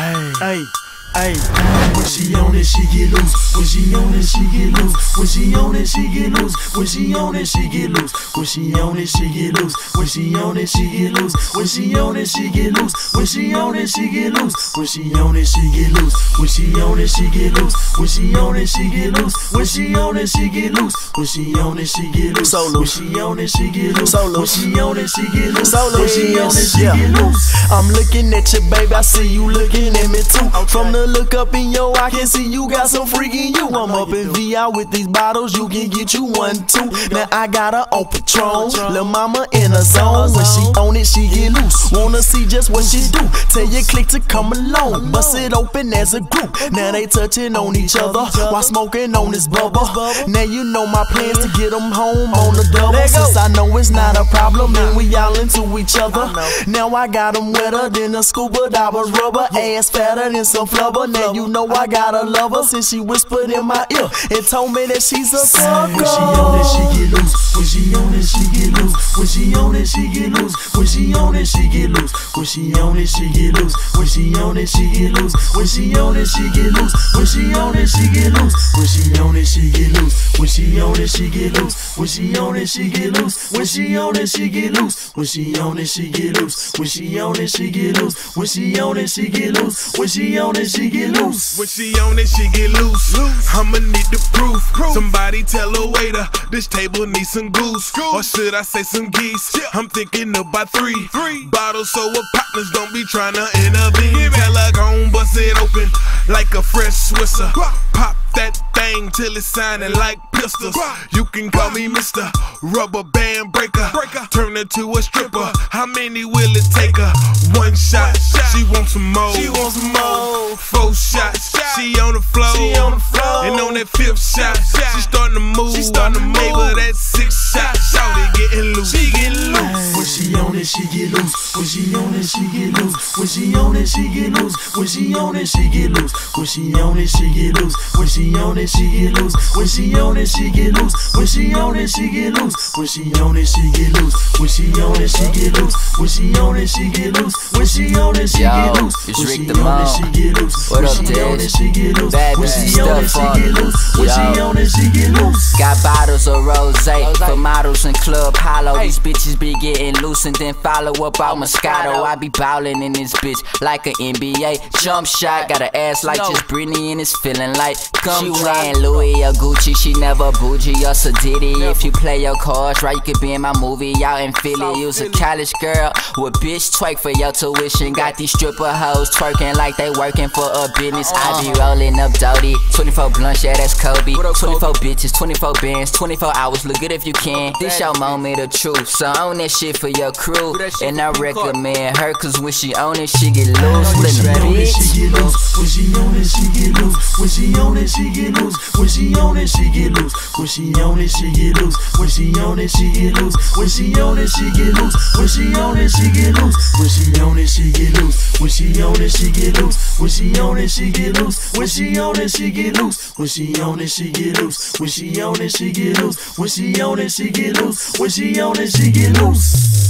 Ay. When she on it, she get loose. When she on it, she get loose. When she on it, she get loose. When she on it, she get loose. When she on it, she get loose. When she on it, she get loose. When she on it, she get loose. When she on it, she get loose. When she on it, she get loose. When she on it, she get loose. When she on it, she get loose. When she on it, she get loose. When she on it, she get loose. When she on it, she get loose. When she on it, she get loose. When she on it, she get loose. I'm looking at you, baby. I see you looking at me too. From the look up in your eye, I can see you got some freak in you. I'm up in VI with these bottles, you can get you one too. Now I got her on Patron, lil' mama in a zone. When she on it, she get loose. Wanna see just what she do? Tell your clique to come along, bust it open as a group. Now they touching on each other while smoking on this bubble. Now you know my plans to get them home on the double. Since I know it's not a problem and we all into each other. Now I got them wetter than a scuba diver rubber, ass fatter than some flubber. Now you know I gotta love her since she whispered in my ear and told me that she's a sucker. When she on it, she get loose. When she on it, she get loose. When she on it, she get loose. When she on it, she get loose. When she on it, she get loose. When she on it, she get loose. When she on it, she get loose. When she on it, she get loose. When she on it, she get loose. When she on it, she get loose. When she on it, she get loose. When she on it, she get loose. When she on it, she get loose. When she on it, she get loose. When she on it, she get loose. When she on it, she get loose. When she on it, she get loose. I'ma need the proof. Somebody tell a waiter, this table needs some goose. Or should I say some geese? I'm thinking about three bottles so our partners don't be trying to intervene. Tell her gon' bust it open like a fresh Swisser. Pop that thing till it's sounding like pistols. You can call me Mr. Rubber Band Breaker. Turn her to a stripper. How many will it take her? One shot. She wants some more. She wants some more. 4 shots. She on the floor. And on that 5th shot, she starting to move. Neighbor, that 6th shot. Shawty getting loose. She getting loose. When she on it, she get loose. When she on it, she get loose. When she on it, she get loose. When she on it, she get loose. When she on it, she get loose. When she on it, she get loose. When she on it, she get loose. When she on it, she get loose. When she on it, she get loose. When she on it, she get loose. When she on it, she get loose. When she on it, she get loose. It's Rick the Mom. What up, Dez? Bad stuff on it. Got bottles of rosé for models in Club Hollow. These bitches be getting loose and then follow up out Moscato. I be ballin' in this bitch like an NBA jump shot. Got an ass like just Britney and it's feeling like she wearing Louis or Gucci. She never bougie or Sadiddy. If you play your cards right, you could be in my movie out in Philly. You's a college girl with bitch twerk for your tuition. Got these stripper hoes twerking like they working for a business. I be rolling up Doty, 24 blunts, yeah that's Kobe. 24 bitches, 24 bands, 24 hours, look good if you can. This your moment of truth, so own that shit for your crew. And I recommend her, cause when she on it, she get loose. When she on it, she get loose. When she on it, she get loose. When she on it, she get loose. When she on it, she get loose. When she on it, she get loose. When she on it, she get loose. When she on it, she get loose. When she on it, she get loose. When she on it, she get loose. When she on it, she get loose. When she on it, she get loose. When she on it, she get loose. When she on it, she get loose. When she on it, she get loose. When she on it, she get loose. When she on it, she get loose.